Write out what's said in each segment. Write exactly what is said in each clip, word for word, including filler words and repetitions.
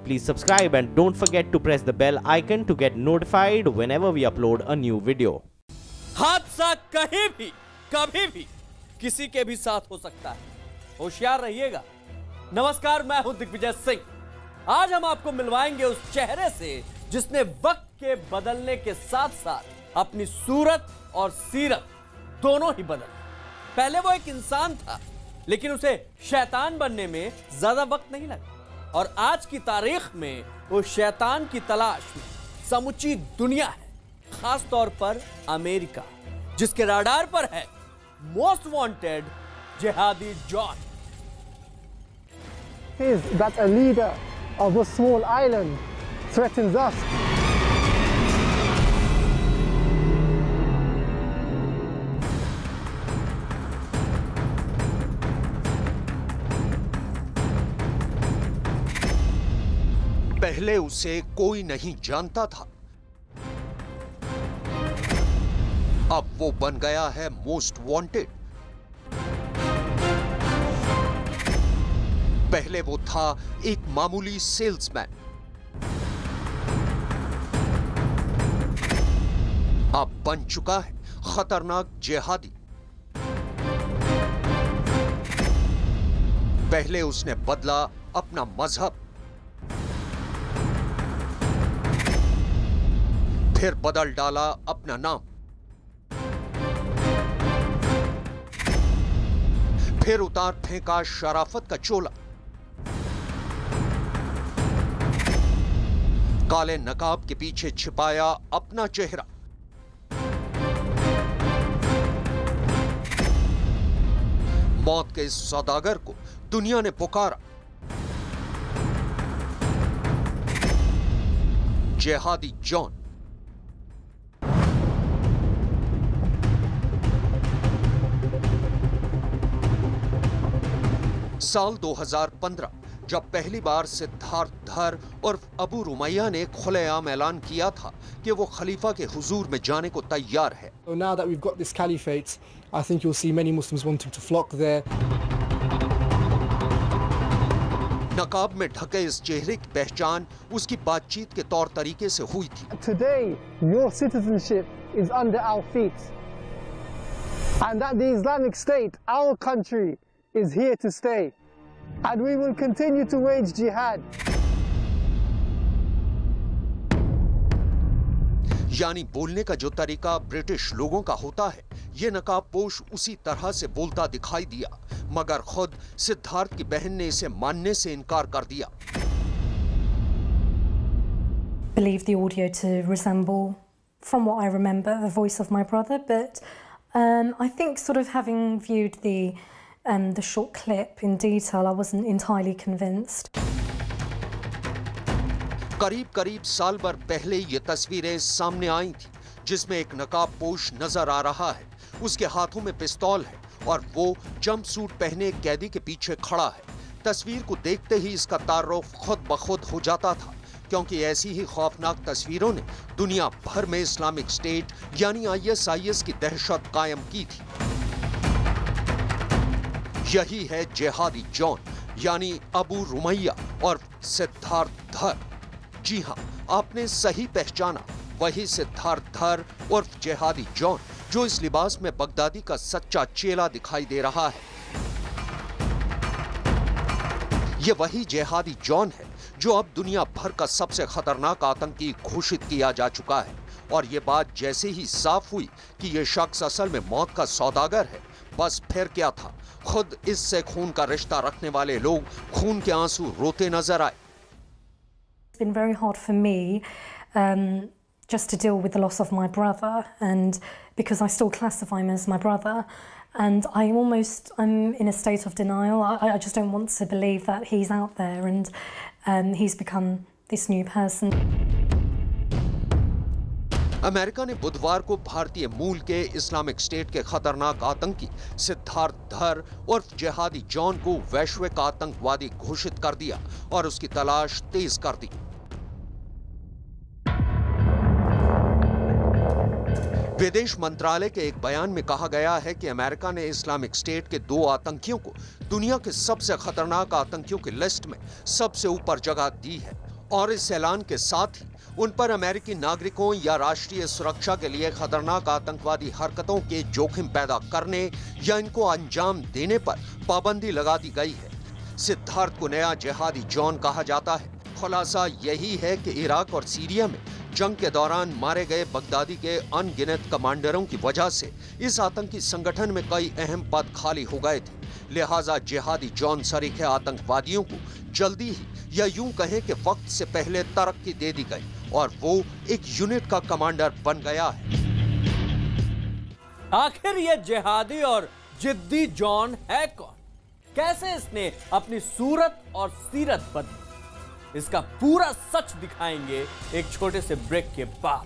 please subscribe and don't forget to press the bell icon to get notified whenever we upload a new video. हादसा कहीं भी कभी भी किसी के भी साथ हो सकता है, होशियार रहिएगा। नमस्कार, मैं हूं दिग्विजय सिंह। आज हम आपको मिलवाएंगे उस चेहरे से जिसने वक्त के बदलने के साथ साथ अपनी सूरत और सीरत दोनों ही बदल। पहले वो एक इंसान था, लेकिन उसे शैतान बनने में ज्यादा वक्त नहीं लगा और आज की तारीख में वो शैतान की तलाश में समूची दुनिया है, खास तौर पर अमेरिका, जिसके राडार पर है मोस्ट वांटेड जिहादी John. Is that a leader of a small island threatens us? पहले उसे कोई नहीं जानता था, अब वो बन गया है मोस्ट वांटेड। पहले वो था एक मामूली सेल्समैन, अब बन चुका है खतरनाक जिहादी। पहले उसने बदला अपना मजहब, फिर बदल डाला अपना नाम, फिर उतार फेंका शराफत का चोला, काले नकाब के पीछे छिपाया अपना चेहरा। मौत के इस सौदागर को दुनिया ने पुकारा जिहादी जॉन। साल दो हज़ार पंद्रह, जब पहली बार सिद्धार्थ धर और अबू रुमैया ने खुलेआम ऐलान किया था कि वो खलीफा के हुजूर में जाने को तैयार है। So now that we've got this caliphate, I think you'll see many Muslims wanting to flock there. नकाब में ढके इस चेहरे की पहचान उसकी बातचीत के तौर तरीके से हुई थी। Today, your citizenship is under our feet. And that the Islamic State, our country, is here to stay. And we will continue to wage jihad. यानी बोलने का जो तरीका ब्रिटिश लोगों का होता है, ये नकाबपोश उसी तरह से बोलता दिखाई दिया, मगर खुद सिद्धार्थ की बहन ने इसे मानने से इनकार कर दिया। Believe the audio to resemble, from what I remember, the voice of my brother, but um, I think sort of having viewed the um, the short clip in detail, I wasn't entirely convinced. करीब करीब साल भर पहले ये तस्वीरें सामने आई थी, जिसमें एक नकाबपोश नजर आ रहा है, उसके हाथों में पिस्तौल है और वो जंपसूट पहने एक कैदी के पीछे खड़ा है। तस्वीर को देखते ही इसका तारुफ खुद ब खुद हो जाता था, क्योंकि ऐसी ही खौफनाक तस्वीरों ने दुनिया भर में इस्लामिक स्टेट यानी आई एस आई एस की दहशत कायम की थी। यही है जिहादी जॉन यानी अबू रुमैया और सिद्धार्थ धर। जी हां, आपने सही पहचाना, वही सिद्धार्थ धर और जिहादी जॉन जो इस लिबास में बगदादी का सच्चा चेला दिखाई दे रहा है। ये वही जिहादी जॉन है जो अब दुनिया भर का सबसे खतरनाक आतंकी घोषित किया जा चुका है। और ये बात जैसे ही साफ हुई कि ये शख्स असल में मौत का सौदागर है, बस फिर क्या था, खुद इससे खून का रिश्ता रखने वाले लोग खून के आंसू रोते नजर आए। It's been very hard for me um, just to deal with the loss of my brother, and because I still classify him as my brother, and I almost, I'm in a state of denial. I, I just don't want to believe that he's out there and um, he's become this new person. America ने बुधवार को भारतीय मूल के Islamic state के खतरनाक आतंकी सिद्धार्थ धर और जिहादी जॉन को वैश्विक आतंकवादी घोषित कर दिया और उसकी तलाश तेज कर दी। विदेश मंत्रालय के एक बयान में कहा गया है कि अमेरिका ने इस्लामिक स्टेट के दो आतंकियों को दुनिया के सबसे खतरनाक आतंकियों की लिस्ट में सबसे ऊपर जगह दी है और इस ऐलान के साथ ही उन पर अमेरिकी नागरिकों या राष्ट्रीय सुरक्षा के लिए खतरनाक आतंकवादी हरकतों के जोखिम पैदा करने या इनको अंजाम देने पर पाबंदी लगा दी गई है। सिद्धार्थ को नया जिहादी जॉन कहा जाता है। खुलासा यही है कि इराक और सीरिया में जंग के दौरान मारे गए बगदादी के अनगिनत कमांडरों की वजह से इस आतंकी संगठन में कई अहम पद खाली हो गए थे। लिहाजा जिहादी जॉन सरीखे आतंकवादियों को जल्दी ही या यूं कहें कि वक्त से पहले तरक्की दे दी गई और वो एक यूनिट का कमांडर बन गया है। आखिर ये जिहादी और जिद्दी जॉन है कौन? कैसे इसने अपनी सूरत और सीरत बदली? इसका पूरा सच दिखाएंगे एक छोटे से ब्रेक के बाद।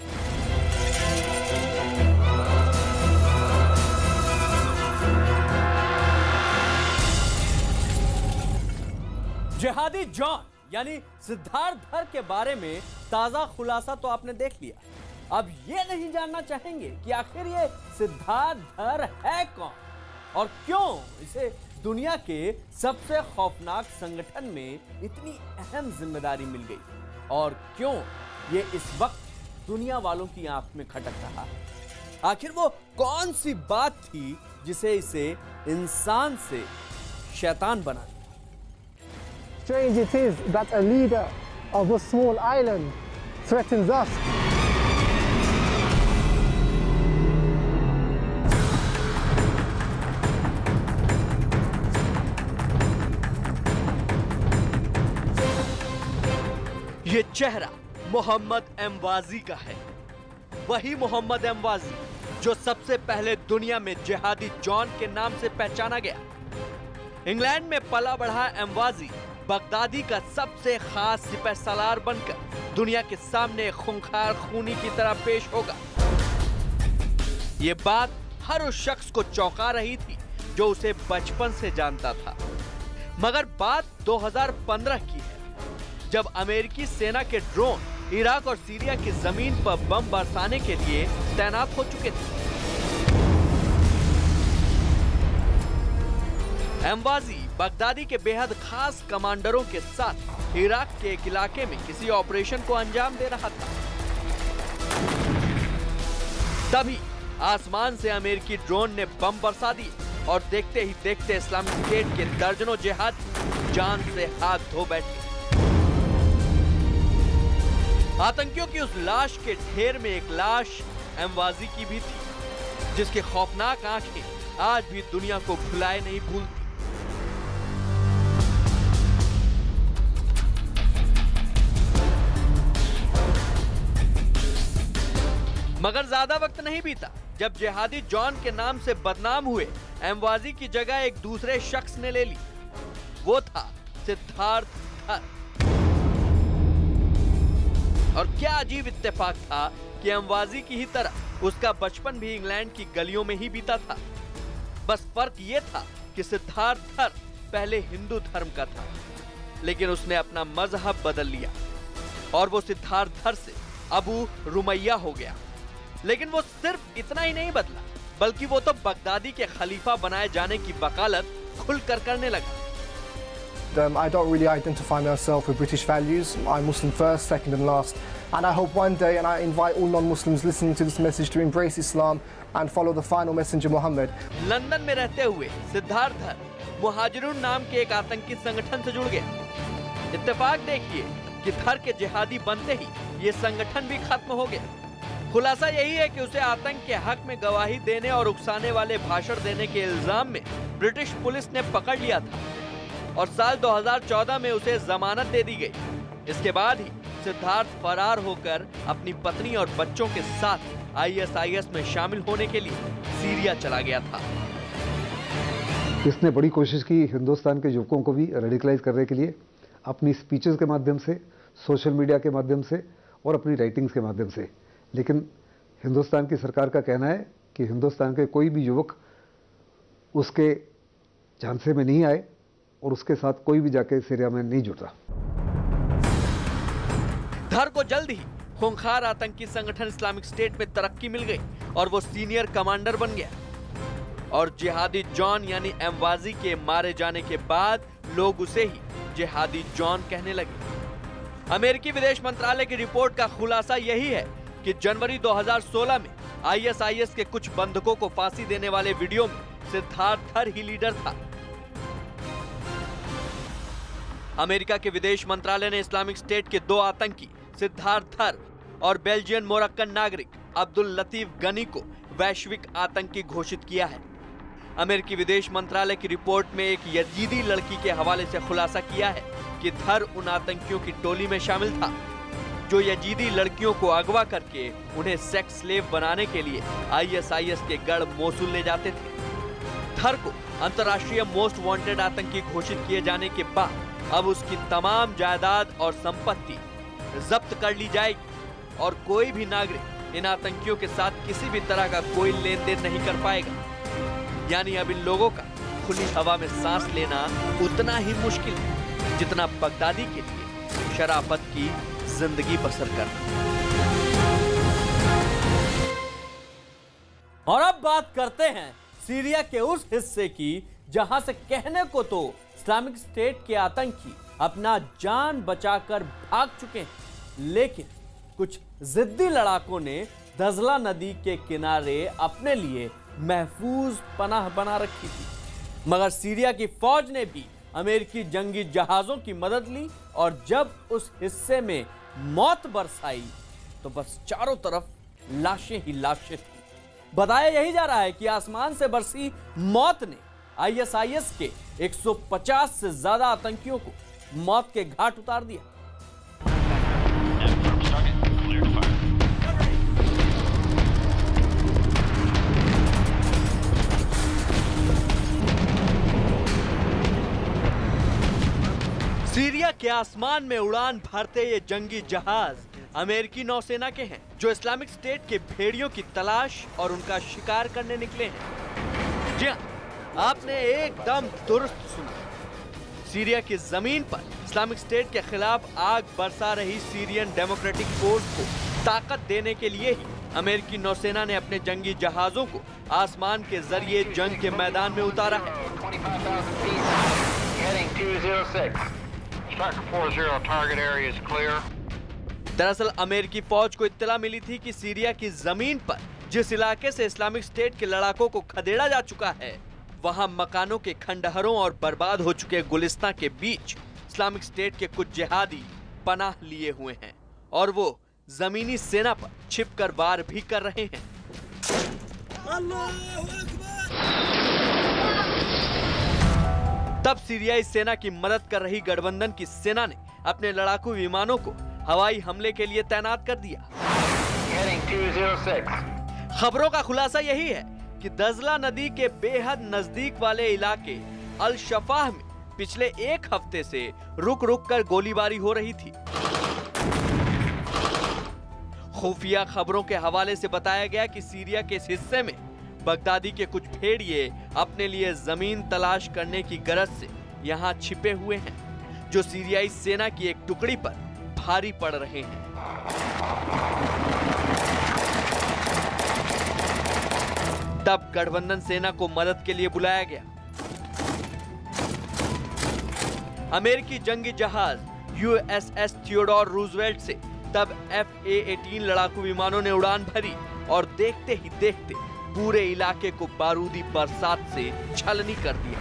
जिहादी जॉन यानी सिद्धार्थ धर के बारे में ताजा खुलासा तो आपने देख लिया। अब ये नहीं जानना चाहेंगे कि आखिर ये सिद्धार्थ धर है कौन और क्यों इसे दुनिया के सबसे खौफनाक संगठन में इतनी अहम जिम्मेदारी मिल गई और क्यों ये इस वक्त दुनिया वालों की आंख में खटक रहा है। आखिर वो कौन सी बात थी जिसे इसे इंसान से शैतान बना दिया? Strange it is that a leader of a small island threatens us. ये चेहरा मोहम्मद एमवाजी का है। वही मोहम्मद एमवाजी जो सबसे पहले दुनिया में जिहादी जॉन के नाम से पहचाना गया। इंग्लैंड में पला बढ़ा एमवाजी बगदादी का सबसे खास सिपह सालार बनकर दुनिया के सामने खूंखार खूनी की तरह पेश होगा। ये बात हर उस शख्स को चौंका रही थी जो उसे बचपन से जानता था। मगर बात दो हज़ार पंद्रह की है, जब अमेरिकी सेना के ड्रोन इराक और सीरिया की जमीन पर बम बरसाने के लिए तैनात हो चुके थे। एमवाजी बगदादी के बेहद खास कमांडरों के साथ इराक के एक इलाके में किसी ऑपरेशन को अंजाम दे रहा था। तभी आसमान से अमेरिकी ड्रोन ने बम बरसा दिए और देखते ही देखते इस्लामिक स्टेट के दर्जनों जिहादी जान से हाथ धो बैठे। आतंकियों की उस लाश के ढेर में एक लाश एमवाजी की भी थी, जिसकी खौफनाक आंखें आज भी दुनिया को भुलाए नहीं भूलती। मगर ज्यादा वक्त नहीं बीता जब जिहादी जॉन के नाम से बदनाम हुए एमवाजी की जगह एक दूसरे शख्स ने ले ली। वो था सिद्धार्थ धर। और क्या अजीब इत्तेफाक था कि एमवाजी की ही तरह उसका बचपन भी इंग्लैंड की गलियों में ही बीता था। बस फर्क ये था कि सिद्धार्थ धर पहले हिंदू धर्म का था, लेकिन उसने अपना मजहब बदल लिया और वो सिद्धार्थ धर से अबू रुमैया हो गया। लेकिन वो सिर्फ इतना ही नहीं बदला, बल्कि वो तो बगदादी के खलीफा बनाए जाने की वकालत खुलकर करने लगा। Um, I don't really identify myself with British values. I'm Muslim first, second and last. And I hope one day, and I invite all non-Muslims listening to this message to embrace Islam and follow the final messenger Muhammad. London में रहते हुए सिद्धार्थ धर मुहाजिरून नाम के एक आतंकी संगठन से जुड़ गया। इत्तेफाक देखिए कि धर के जिहादी बनते ही ये संगठन भी खत्म हो गया। खुलासा यही है कि उसे आतंक के हक में गवाही देने और उकसाने वाले भाषण देने के इल्जाम में ब्रिटिश पुलिस ने पकड़ लिया था और साल दो हज़ार चौदह में उसे जमानत दे दी गई। इसके बाद ही सिद्धार्थ फरार होकर अपनी पत्नी और बच्चों के साथ आई एस आई एस में शामिल होने के लिए सीरिया चला गया था। इसने बड़ी कोशिश की हिंदुस्तान के युवकों को भी रेडिकलाइज करने के लिए, अपनी स्पीचेस के माध्यम से, सोशल मीडिया के माध्यम से और अपनी राइटिंग्स के माध्यम से। लेकिन हिंदुस्तान की सरकार का कहना है कि हिंदुस्तान के कोई भी युवक उसके झांसे में नहीं आए और उसके साथ कोई भी जाके सीरिया में नहीं जुटा। धर को जल्द ही खूंखार आतंकी संगठन इस्लामिक स्टेट में तरक्की मिल गई और वो सीनियर कमांडर बन गया। और जिहादी जॉन यानी एमवाजी के मारे जाने के बाद लोग उसे ही जिहादी जॉन कहने लगे। अमेरिकी विदेश मंत्रालय की रिपोर्ट का खुलासा यही है कि जनवरी दो हज़ार सोलह में आई एस आई एस के कुछ बंधकों को फांसी देने वाले वीडियो में सिद्धार्थ थर ही लीडर था। अमेरिका के विदेश मंत्रालय ने इस्लामिक स्टेट के दो आतंकी सिद्धार्थ थर और बेल्जियन मोरक्कन नागरिक अब्दुल लतीफ गनी को वैश्विक आतंकी घोषित किया है। अमेरिकी विदेश मंत्रालय की रिपोर्ट में एक यजीदी लड़की के हवाले से खुलासा किया है कि थर उन आतंकियों की टोली में शामिल था जो यजीदी लड़कियों को अगवा करके उन्हें सेक्स स्लेव बनाने के लिए आई एस आई एस के गढ़ मोसुल ले जाते थे। थर को अंतर्राष्ट्रीय मोस्ट वांटेड आतंकी घोषित किए जाने के बाद अब उसकी तमाम जायदाद और संपत्ति जब्त कर ली जाएगी और कोई भी नागरिक इन आतंकियों के साथ किसी भी तरह का कोई लेन देन नहीं कर पाएगा। यानी अब इन लोगों का खुली हवा में सांस लेना उतना ही मुश्किल है जितना बगदादी के लिए शराफत की जिंदगी बसर करना। और अब बात करते हैं सीरिया के उस हिस्से की जहां से कहने को तो इस्लामिक स्टेट के आतंकी अपना जान बचाकर भाग चुके हैं, लेकिन कुछ जिद्दी लड़ाकों ने दजला नदी के किनारे अपने लिए महफूज पनाह बना रखी थी। मगर सीरिया की फौज ने भी अमेरिकी जंगी जहाजों की मदद ली और जब उस हिस्से में मौत बरसाई तो बस चारों तरफ लाशें ही लाशें थी। बताया यही जा रहा है कि आसमान से बरसी मौत ने आई एस आई एस के एक सौ पचास से ज्यादा आतंकियों को मौत के घाट उतार दिया। सीरिया के आसमान में उड़ान भरते ये जंगी जहाज अमेरिकी नौसेना के हैं जो इस्लामिक स्टेट के भेड़ियों की तलाश और उनका शिकार करने निकले हैं। जी हाँ, आपने एकदम दुरुस्त सुना। सीरिया की जमीन पर इस्लामिक स्टेट के खिलाफ आग बरसा रही सीरियन डेमोक्रेटिक फोर्स को ताकत देने के लिए ही अमेरिकी नौसेना ने अपने जंगी जहाजों को आसमान के जरिए जंग के मैदान में उतारा है। दरअसल अमेरिकी फौज को इत्तला मिली थी कि सीरिया की जमीन पर जिस इलाके से इस्लामिक स्टेट के लड़ाकों को खदेड़ा जा चुका है वहां मकानों के खंडहरों और बर्बाद हो चुके गुलिस्तां के बीच इस्लामिक स्टेट के कुछ जिहादी पनाह लिए हुए हैं और वो जमीनी सेना पर छिपकर वार भी कर रहे हैं। तब सीरियाई सेना की मदद कर रही गठबंधन की सेना ने अपने लड़ाकू विमानों को हवाई हमले के लिए तैनात कर दिया। खबरों का खुलासा यही है कि दजला नदी के बेहद नजदीक वाले इलाके अल शफाह में पिछले एक हफ्ते से रुक रुक कर गोलीबारी हो रही थी। खुफिया खबरों के हवाले से बताया गया कि सीरिया के इस हिस्से में बगदादी के कुछ भेड़िए अपने लिए जमीन तलाश करने की गरज से यहाँ छिपे हुए हैं जो सीरियाई सेना की एक टुकड़ी पर भारी पड़ रहे हैं। तब गठबंधन सेना को मदद के लिए बुलाया गया। अमेरिकी जंगी जहाज U S S Theodore Roosevelt से तब एफ ए अठारह लड़ाकू विमानों ने उड़ान भरी और देखते ही देखते पूरे इलाके को बारूदी बरसात से छलनी कर दिया।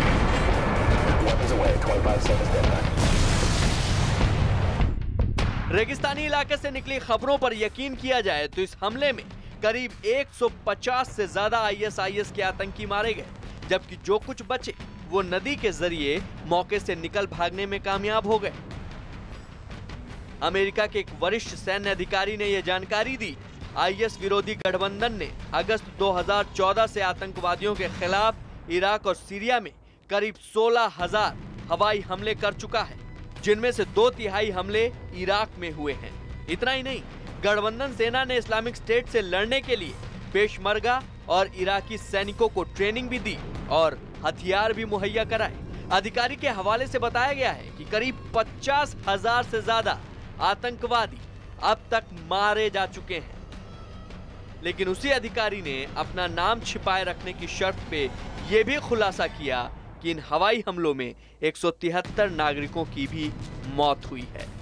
रेगिस्तानी इलाके से निकली खबरों पर यकीन किया जाए तो इस हमले में करीब एक सौ पचास से ज्यादा आई एस आई एस के आतंकी मारे गए, जबकि जो कुछ बचे वो नदी के जरिए मौके से निकल भागने में कामयाब हो गए। अमेरिका के एक वरिष्ठ सैन्य अधिकारी ने यह जानकारी दी। आई एस विरोधी गठबंधन ने अगस्त दो हज़ार चौदह से आतंकवादियों के खिलाफ इराक और सीरिया में करीब सोलह हज़ार हवाई हमले कर चुका है, जिनमें से दो तिहाई हमले इराक में हुए हैं। इतना ही नहीं, गठबंधन सेना ने इस्लामिक स्टेट से लड़ने के लिए पेशमर्गा और इराकी सैनिकों को ट्रेनिंग भी दी और हथियार भी मुहैया कराए। अधिकारी के हवाले से बताया गया है कि करीब पचास हजार से ज्यादा आतंकवादी अब तक मारे जा चुके हैं, लेकिन उसी अधिकारी ने अपना नाम छिपाए रखने की शर्त पे यह भी खुलासा किया कि इन हवाई हमलों में एक सौ तिहत्तर नागरिकों की भी मौत हुई है।